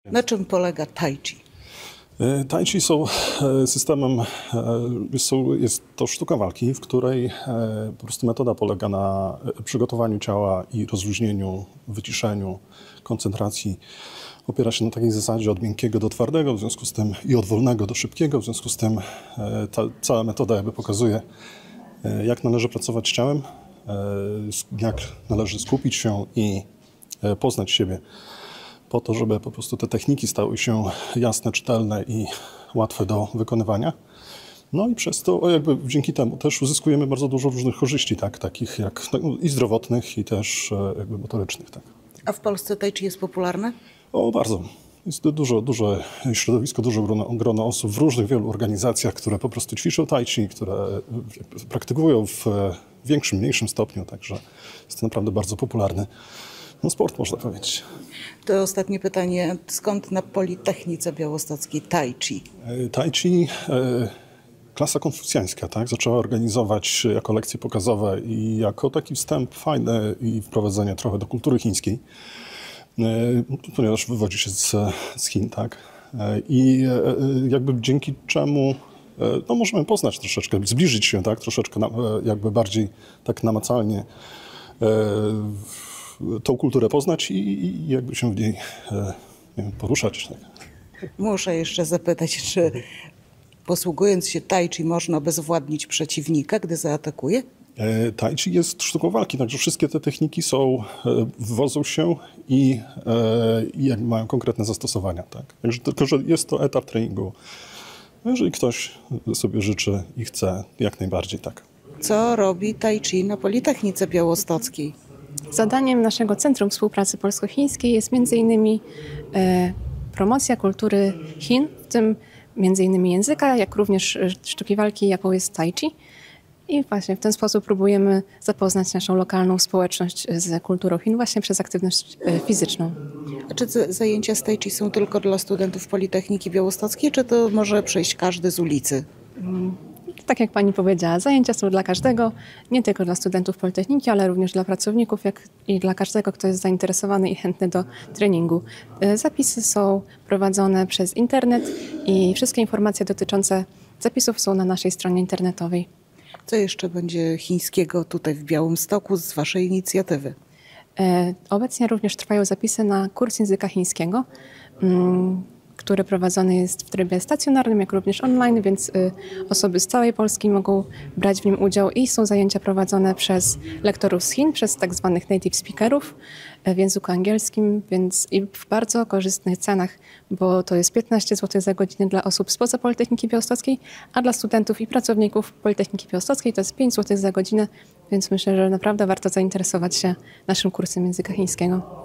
Na czym polega tai chi? Tai chi są systemem, jest to sztuka walki, w której po prostu metoda polega na przygotowaniu ciała i rozluźnieniu, wyciszeniu, koncentracji. Opiera się na takiej zasadzie od miękkiego do twardego, w związku z tym i od wolnego do szybkiego, w związku z tym ta cała metoda jakby pokazuje, jak należy pracować z ciałem, jak należy skupić się i poznać siebie, po to, żeby po prostu te techniki stały się jasne, czytelne i łatwe do wykonywania. No i przez to jakby dzięki temu też uzyskujemy bardzo dużo różnych korzyści, tak, takich jak i zdrowotnych, i też jakby motorycznych. Tak. A w Polsce tai chi jest popularne? O, bardzo. Jest duże środowisko, duże grono osób w różnych wielu organizacjach, które po prostu ćwiczą tai chi, które praktykują w większym, mniejszym stopniu, także jest to naprawdę bardzo popularny sport, można powiedzieć. To ostatnie pytanie. Skąd na Politechnice Białostockiej tai chi? Tai chi, klasa konfucjańska, tak, zaczęła organizować jako lekcje pokazowe i jako taki wstęp fajny i wprowadzenie trochę do kultury chińskiej, ponieważ wywodzi się z Chin, tak. I jakby dzięki czemu no, możemy poznać troszeczkę, zbliżyć się, tak, troszeczkę jakby bardziej tak namacalnie tą kulturę poznać i jakby się w niej nie wiem, poruszać. Tak. Muszę jeszcze zapytać, czy posługując się tai chi można obezwładnić przeciwnika, gdy zaatakuje? Tai chi jest sztuką walki, także wszystkie te techniki wywodzą się i jakby mają konkretne zastosowania. Tak? Także tylko, że jest to etap treningu. Jeżeli ktoś sobie życzy i chce, jak najbardziej tak. Co robi tai chi na Politechnice Białostockiej? Zadaniem naszego Centrum Współpracy Polsko-Chińskiej jest m.in. promocja kultury Chin, w tym m.in. języka, jak również sztuki walki, jaką jest tai chi. I właśnie w ten sposób próbujemy zapoznać naszą lokalną społeczność z kulturą Chin właśnie przez aktywność fizyczną. A czy zajęcia z tai chi są tylko dla studentów Politechniki Białostockiej, czy to może przejść każdy z ulicy? Tak jak pani powiedziała, zajęcia są dla każdego, nie tylko dla studentów Politechniki, ale również dla pracowników, jak i dla każdego, kto jest zainteresowany i chętny do treningu. Zapisy są prowadzone przez internet i wszystkie informacje dotyczące zapisów są na naszej stronie internetowej. Co jeszcze będzie chińskiego tutaj w Białymstoku z waszej inicjatywy? Obecnie również trwają zapisy na kurs języka chińskiego, który prowadzony jest w trybie stacjonarnym, jak również online, więc osoby z całej Polski mogą brać w nim udział i są zajęcia prowadzone przez lektorów z Chin, przez tak zwanych native speakerów w języku angielskim, więc i w bardzo korzystnych cenach, bo to jest 15 zł za godzinę dla osób spoza Politechniki Białostockiej, a dla studentów i pracowników Politechniki Białostockiej to jest 5 zł za godzinę, więc myślę, że naprawdę warto zainteresować się naszym kursem języka chińskiego.